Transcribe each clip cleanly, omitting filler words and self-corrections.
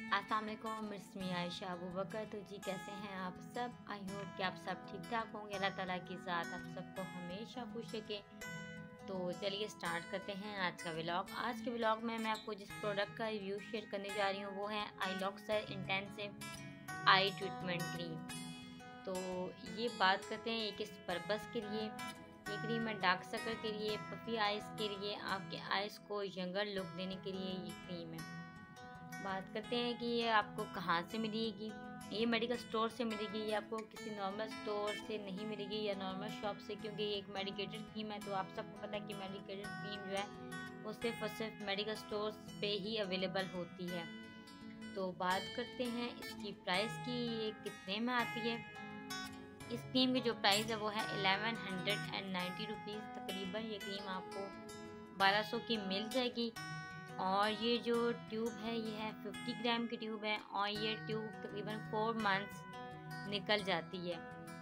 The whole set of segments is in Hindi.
अस्सलाम वालेकुम, इट्स मी आयशा अबू बकर। तो जी कैसे हैं आप सब? आई होप कि आप सब ठीक ठाक होंगे। अल्लाह ताला की ज़ात आप सबको हमेशा खुश रखे। तो चलिए स्टार्ट करते हैं आज का व्लॉग। आज के व्लॉग में मैं आपको जिस प्रोडक्ट का रिव्यू शेयर करने जा रही हूँ वो है आईलॉक्सर इंटेंसिव आई ट्रीटमेंट क्रीम। तो ये बात करते हैं ये किस पर्पज़ के लिए। ये क्रीम है डार्क सर्कल के लिए, पफी आइज़ के लिए, आपके आइज़ को यंगर लुक देने के लिए ये क्रीम है। बात करते हैं कि ये आपको कहाँ से मिलेगी। ये मेडिकल स्टोर से मिलेगी, ये आपको किसी नॉर्मल स्टोर से नहीं मिलेगी या नॉर्मल शॉप से, क्योंकि ये एक मेडिकेटेड क्रीम है। तो आप सबको पता है कि मेडिकेटेड क्रीम जो है वो सिर्फ और सिर्फ मेडिकल स्टोर पे ही अवेलेबल होती है। तो बात करते हैं इसकी प्राइस की, ये कितने में आती है। इस क्रीम की जो प्राइस है वो है 1190 रुपीज़। तकरीबन ये क्रीम आपको 1200 की मिल जाएगी। और ये जो ट्यूब है ये है 50 ग्राम की ट्यूब है और ये ट्यूब तकरीबन 4 मंथ्स निकल जाती है।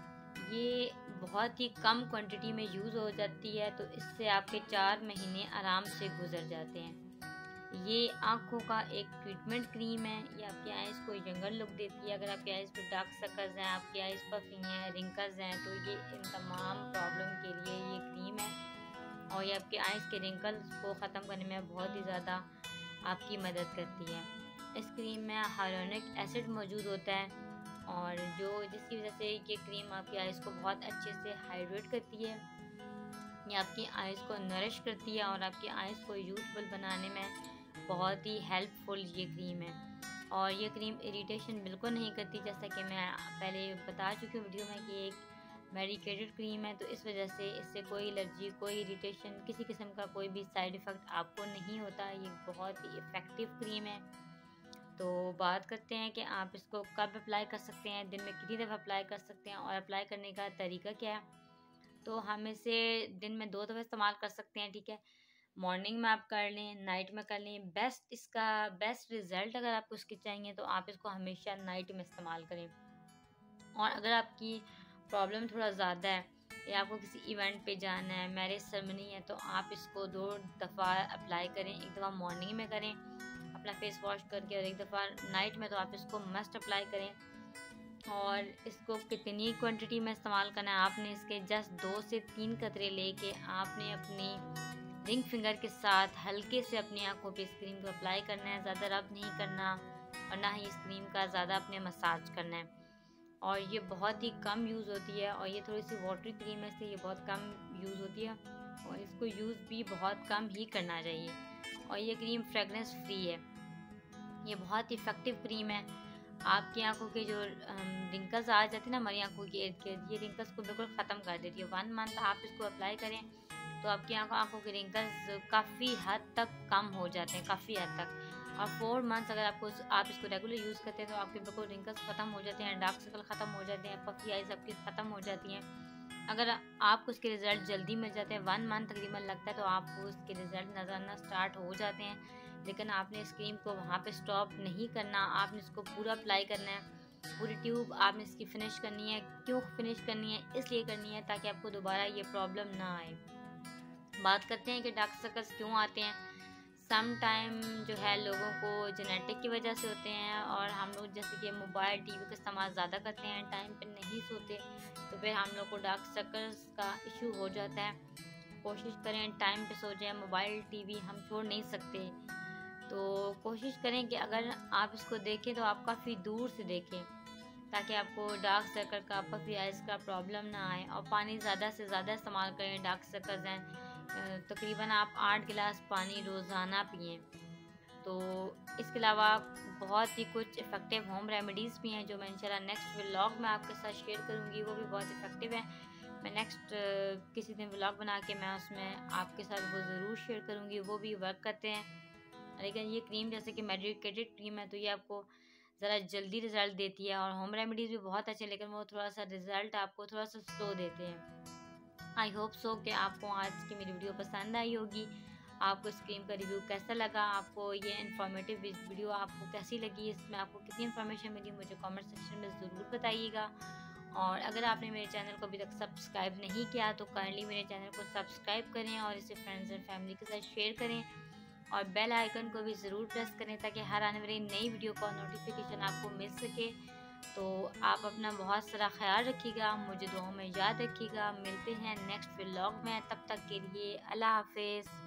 ये बहुत ही कम क्वांटिटी में यूज़ हो जाती है, तो इससे आपके 4 महीने आराम से गुजर जाते हैं। ये आँखों का एक ट्रीटमेंट क्रीम है। ये आपकी आइज़ को यंगर लुक देती है। अगर आपकी आइज़ पे डार्क सर्कल्स हैं, आपकी आइज़ पफी हैं, रिंकल्स हैं, तो ये इन तमाम प्रॉब्लम के लिए ये क्रीम है। और ये आपके आइज़ के रिंकल्स को ख़त्म करने में बहुत ही ज़्यादा आपकी मदद करती है। इस क्रीम में हाइलुरोनिक एसिड मौजूद होता है और जिसकी वजह से ये क्रीम आपकी आइज़ को बहुत अच्छे से हाइड्रेट करती है। ये आपकी आइज़ को नरिश करती है और आपकी आइज़ को यूथफुल बनाने में बहुत ही हेल्पफुल ये क्रीम है। और ये क्रीम इरिटेशन बिल्कुल नहीं करती, जैसा कि मैं पहले बता चुकी हूँ वीडियो में कि एक मेडिकेटेड क्रीम है। तो इस वजह से इससे कोई एलर्जी, कोई इरिटेशन, किसी किस्म का कोई भी साइड इफ़ेक्ट आपको नहीं होता। ये बहुत ही इफ़ेक्टिव क्रीम है। तो बात करते हैं कि आप इसको कब अप्लाई कर सकते हैं, दिन में कितनी दफ़ा अप्लाई कर सकते हैं और अप्लाई करने का तरीका क्या है। तो हम इसे दिन में 2 दफ़ा इस्तेमाल कर सकते हैं, ठीक है। मॉर्निंग में आप कर लें, नाइट में कर लें। बेस्ट रिज़ल्ट अगर आपको इसके चाहिए तो आप इसको हमेशा नाइट में इस्तेमाल करें। और अगर आपकी प्रॉब्लम थोड़ा ज़्यादा है या आपको किसी इवेंट पे जाना है, मैरिज सेरेमनी है, तो आप इसको 2 दफ़ा अप्लाई करें। एक दफ़ा मॉर्निंग में करें अपना फेस वॉश करके और एक दफ़ा नाइट में, तो आप इसको मस्ट अप्लाई करें। और इसको कितनी क्वांटिटी में इस्तेमाल करना है, आपने इसके जस्ट 2 से 3 कतरे लेके आपने अपनी रिंग फिंगर के साथ हल्के से अपनी आंखों पे इस क्रीम को अप्लाई करना है। ज़्यादा रब नहीं करना और ना ही इस क्रीम का ज़्यादा अपने मसाज करना है। और ये बहुत ही कम यूज़ होती है और ये थोड़ी सी वाटरी क्रीम है, इसलिए ये बहुत कम यूज़ होती है और इसको यूज़ भी बहुत कम ही करना चाहिए। और ये क्रीम फ्रेगरेंस फ्री है। ये बहुत इफ़ेक्टिव क्रीम है। आपकी आंखों के जो रिंकल्स आ जाती है ना हमारी आंखों के इर्द गिर्द, ये रिंकल्स को बिल्कुल ख़त्म कर देती है। 1 मंथ आप इसको अप्लाई करें तो आपकी आंखों के रिंकल्स काफ़ी हद तक कम हो जाते हैं, काफ़ी हद तक। और 4 मंथ्स अगर आप इसको रेगुलर यूज़ करते हैं तो आपके बिल्कुल रिंकल्स ख़त्म हो जाते हैं, डार्क सर्कल ख़त्म हो जाते हैं, पफी आइज़ आपकी ख़त्म हो जाती हैं। अगर आपको उसके रिज़ल्ट जल्दी मिल जाते हैं, 1 मंथ तकरीबन लगता है, तो आपको उसके रिज़ल्ट नज़र आना स्टार्ट हो जाते हैं। लेकिन आपने इस क्रीम को वहाँ पे स्टॉप नहीं करना, आपने इसको पूरा अप्लाई करना है। पूरी ट्यूब आपने इसकी फ़िनिश करनी है। क्यों फ़िनिश करनी है? इसलिए करनी है ताकि आपको दोबारा ये प्रॉब्लम ना आए। बात करते हैं कि डार्क सर्कल्स क्यों आते हैं। सम टाइम जो है लोगों को जेनेटिक की वजह से होते हैं और हम लोग जैसे कि मोबाइल टीवी का इस्तेमाल ज़्यादा करते हैं, टाइम पे नहीं सोते, तो फिर हम लोग को डार्क सर्कल्स का इशू हो जाता है। कोशिश करें टाइम पे सो जाएं। मोबाइल टीवी हम छोड़ नहीं सकते, तो कोशिश करें कि अगर आप इसको देखें तो आप काफ़ी दूर से देखें ताकि आपको डार्क सर्कल का, पफी आइज़ का प्रॉब्लम ना आए। और पानी ज़्यादा से ज़्यादा इस्तेमाल करें। डार्क सर्कल्स हैं, तकरीबन आप 8 गिलास पानी रोज़ाना पिएं। तो इसके अलावा बहुत ही कुछ इफ़ेक्टिव होम रेमेडीज़ भी हैं जो मैं इंशाल्लाह नेक्स्ट व्लॉग में आपके साथ शेयर करूँगी। वो भी बहुत इफ़ेक्टिव है। मैं नेक्स्ट किसी दिन व्लॉग बना के मैं उसमें आपके साथ वो ज़रूर शेयर करूँगी। वो भी वर्क करते हैं। लेकिन ये क्रीम जैसे कि मेडिकेटेड क्रीम है तो ये आपको ज़रा जल्दी रिज़ल्ट देती है। और होम रेमेडीज़ भी बहुत अच्छे हैं, लेकिन वो थोड़ा सा रिज़ल्ट आपको थोड़ा सा स्लो देते हैं। आई होप सो कि आपको आज की मेरी वीडियो पसंद आई होगी। आपको इस क्रीम का रिव्यू कैसा लगा, आपको ये इन्फॉर्मेटिव वीडियो आपको कैसी लगी, इसमें आपको कितनी इन्फॉर्मेशन मिली, मुझे कमेंट सेक्शन में ज़रूर बताइएगा। और अगर आपने मेरे चैनल को अभी तक सब्सक्राइब नहीं किया तो काइंडली मेरे चैनल को सब्सक्राइब करें और इसे फ्रेंड्स एंड फैमिली के साथ शेयर करें और बेल आइकन को भी ज़रूर प्रेस करें ताकि हर आने वाली नई वीडियो का नोटिफिकेशन आपको मिल सके। तो आप अपना बहुत सारा ख्याल रखिएगा, मुझे दुआओं में याद रखिएगा। मिलते हैं नेक्स्ट व्लॉग में, तब तक के लिए अल्लाह हाफिज़।